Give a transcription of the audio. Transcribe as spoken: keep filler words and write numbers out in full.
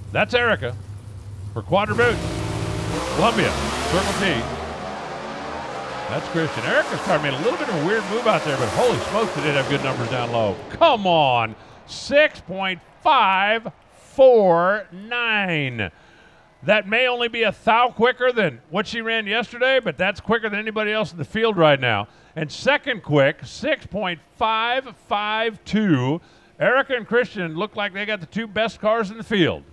That's Erica for Quadra Boot. Columbia, Circle T. That's Christian. Erica's car made a little bit of a weird move out there, but holy smokes, they did have good numbers down low. Come on, six point five four nine. That may only be a thou quicker than what she ran yesterday, but that's quicker than anybody else in the field right now. And second quick, six point five five two. Erica and Christian look like they got the two best cars in the field.